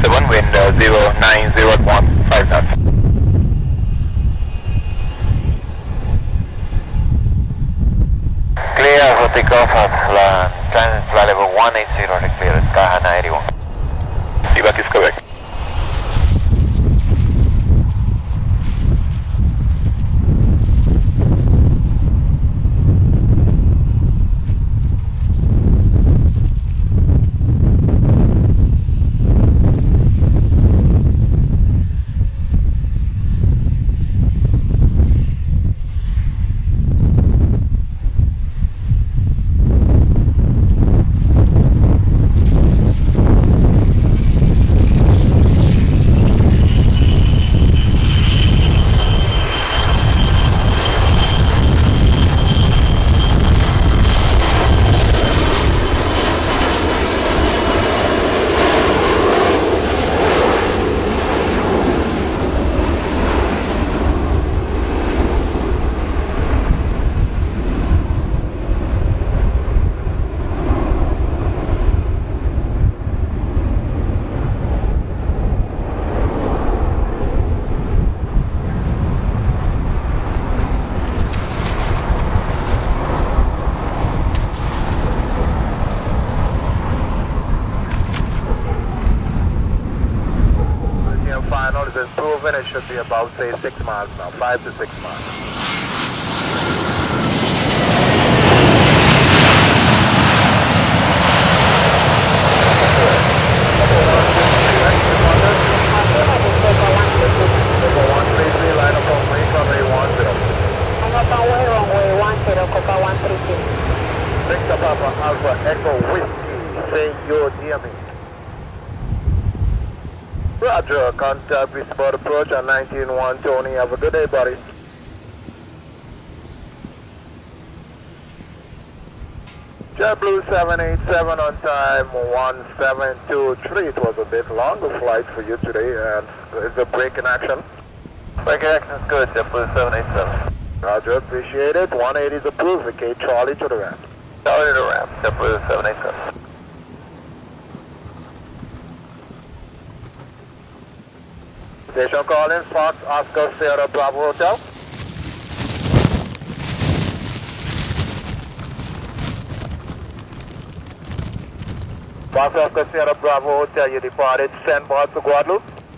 7, wind 090 at 15 knots. Clear for takeoff at flight level 180, clear at Kahana 81. Feedback is correct. Final is improving. It should be about, say, 6 miles now, 5 to 6 miles. Victor Papa Alpha Echo Whiskey, say you're near me. Roger, contact with spot approach on 19-1, Tony. Have a good day, buddy. JetBlue 787 on time, 1723. It was a bit longer flight for you today, and is the brake in action? Brake action is good, JetBlue 787. Roger, appreciate it. 180 is approved. Vacate Charlie to the ramp. Charlie to the ramp, JetBlue 787. Station calling, Fox Oscar Sierra Bravo Hotel. Fox Oscar Sierra Bravo Hotel, you departed St. Barth to Guadeloupe.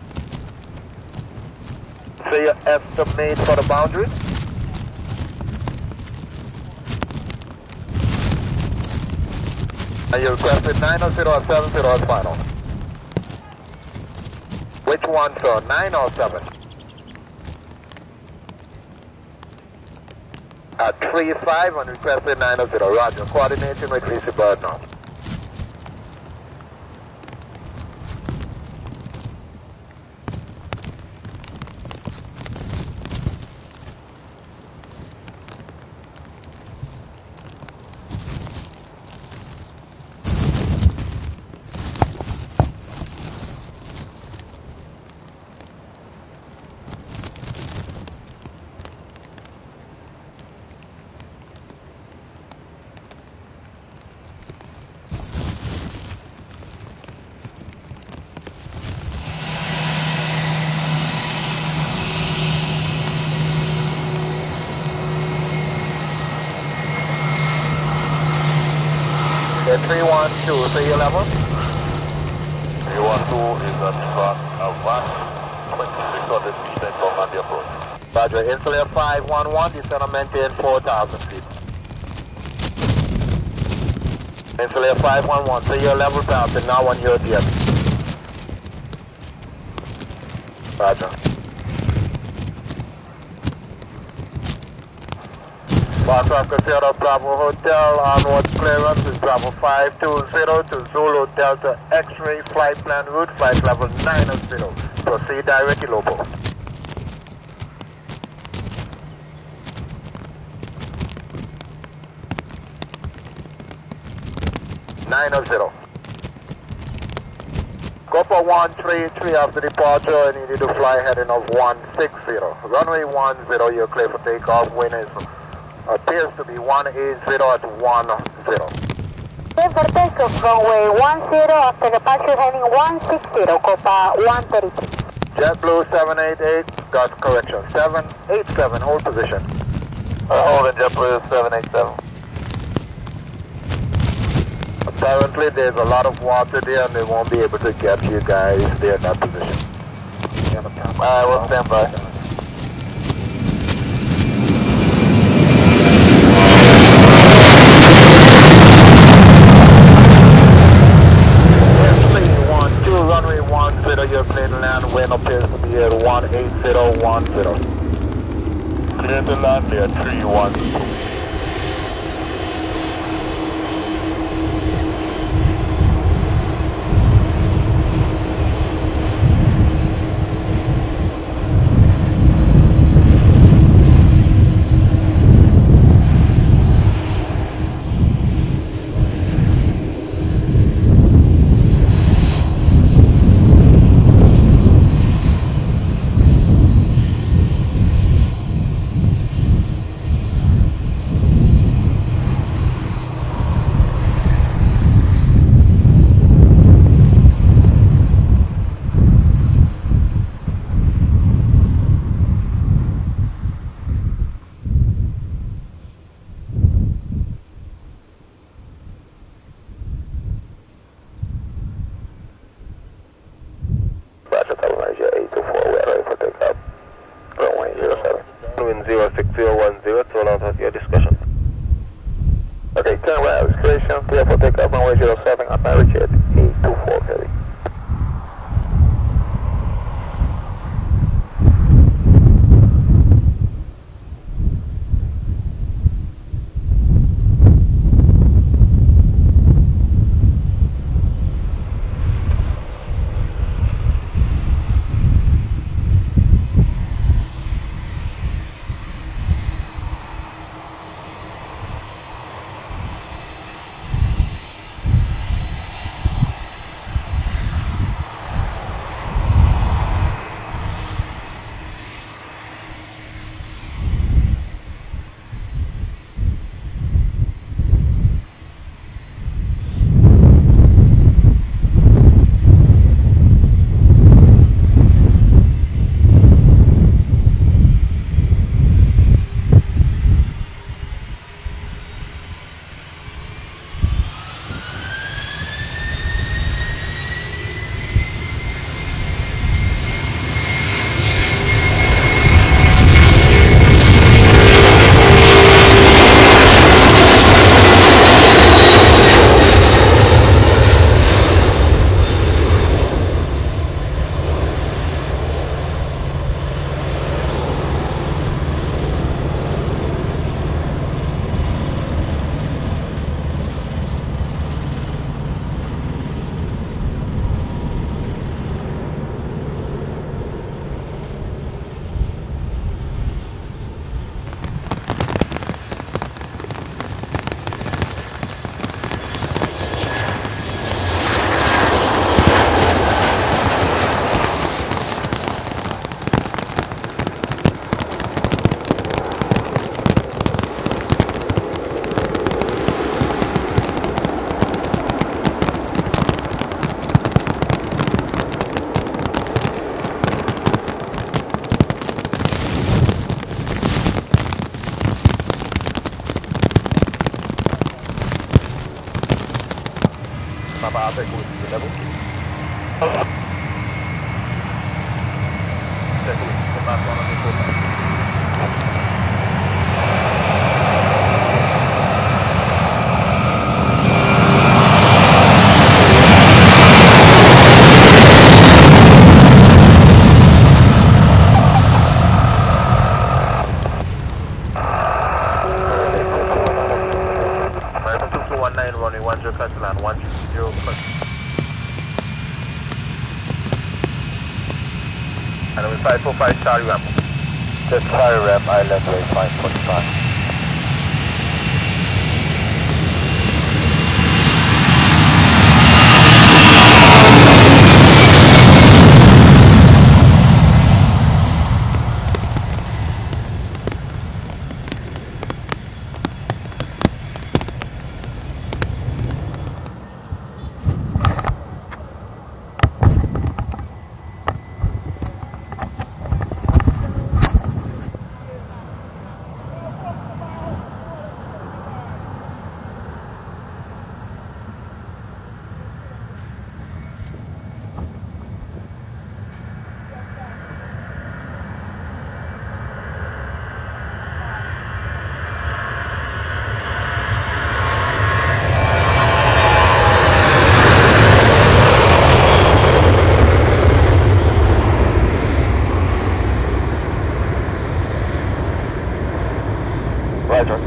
Say your estimate for the boundary. And you requested 900 or 70 as final. Which one, sir? 9 or 7? At 3-5 and requested 900. Roger. Coordinating with VC Bird now. The 312, say your level. 312 is at front advance, 2600 feet and command the approach. Roger, Insular 511, descend and maintain 4,000 feet. Insular 511, say your level passing now on your DM. Roger. Fox Oscar Sierra Bravo Hotel, onward clearance is Bravo 520 to Zulu Delta X-ray flight plan route, flight level 90. Proceed directly local. Copper 133 after departure, and you need to fly heading of 160. Runway 10, you're clear for takeoff. Wind is appears to be 180 at 10. Clear for takeoff, runway 10 after departure heading 160, Copa 133. JetBlue 788, got correction. 787, hold position. Hold in JetBlue 787. Apparently there's a lot of water there and they won't be able to get you guys there in that position. Alright, we'll stand by. Runway 10, your plane land, wind appears to be at 18010. Clear to land there, 312. Your discussion. Okay, turn right, acceleration, clear for takeoff, runway 07, American Jet 824 heavy. Papa, take with the level. Take with the last one on the full. Runway 10 cut land 130 cut. And with 545 Charlie ramp. Just fire ramp, island way 545. Roger.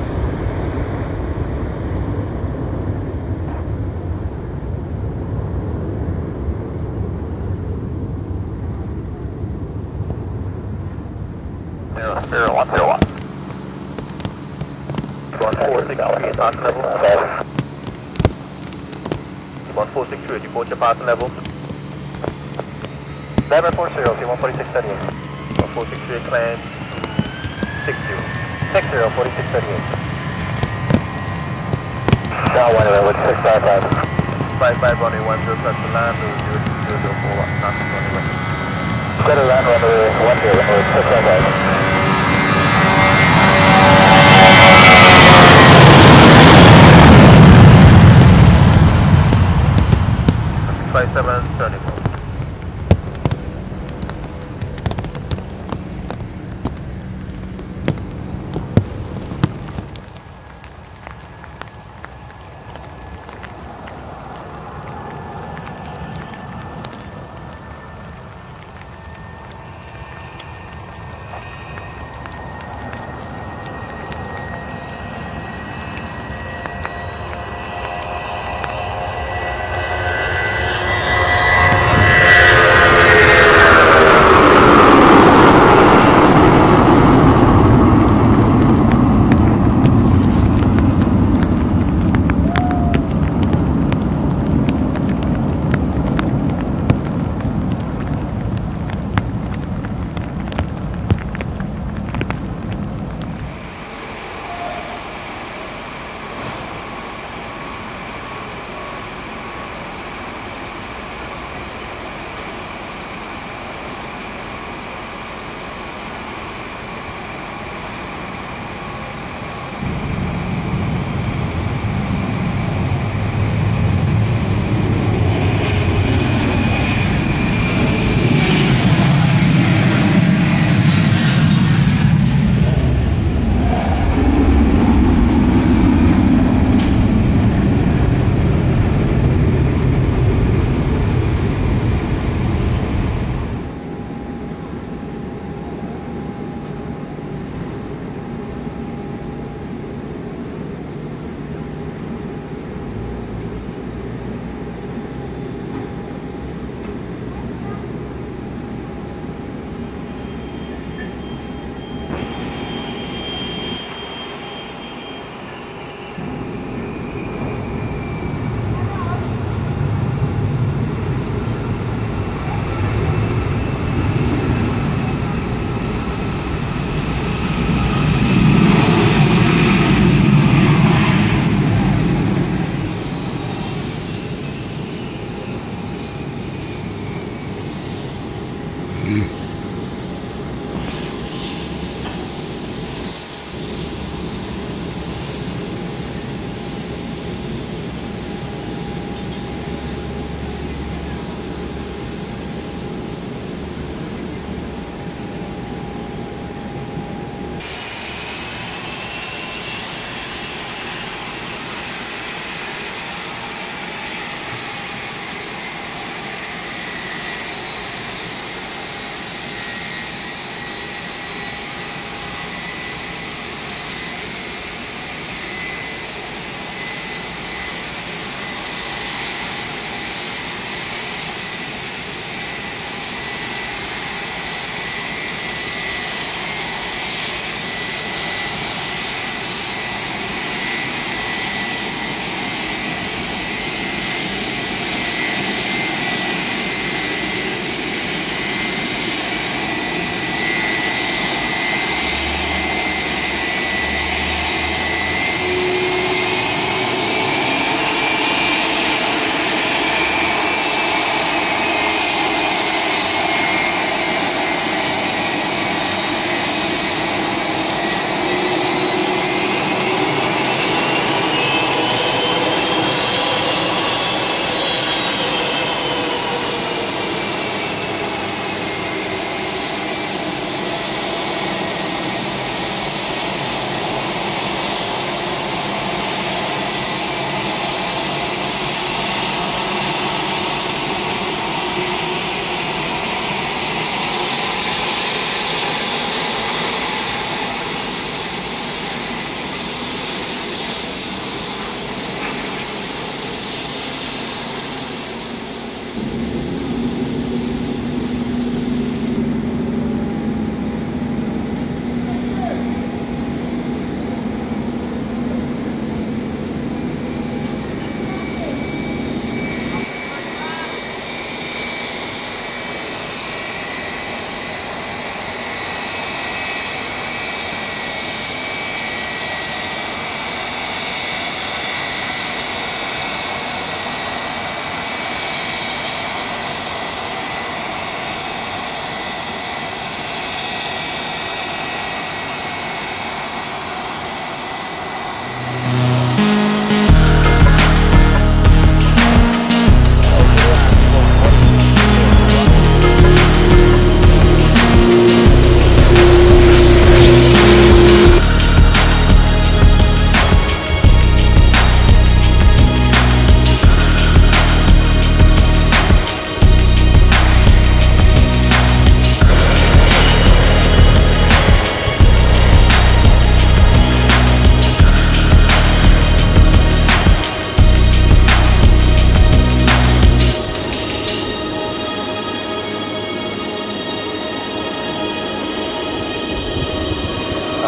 Zero, 101. 146, passing level. 1463, report your passing level. 1140, C14638. 1463, climb 60. 60, 4638. Down 111 with 655. 55 runway 10, touch the land, 004, knots runway. Clear land runway 10, runway 655. 57, turning.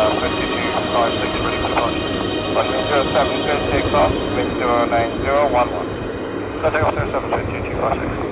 5256, ready for departure. Runway 07, good takeoff, wind 09011. So take off 07, 2256.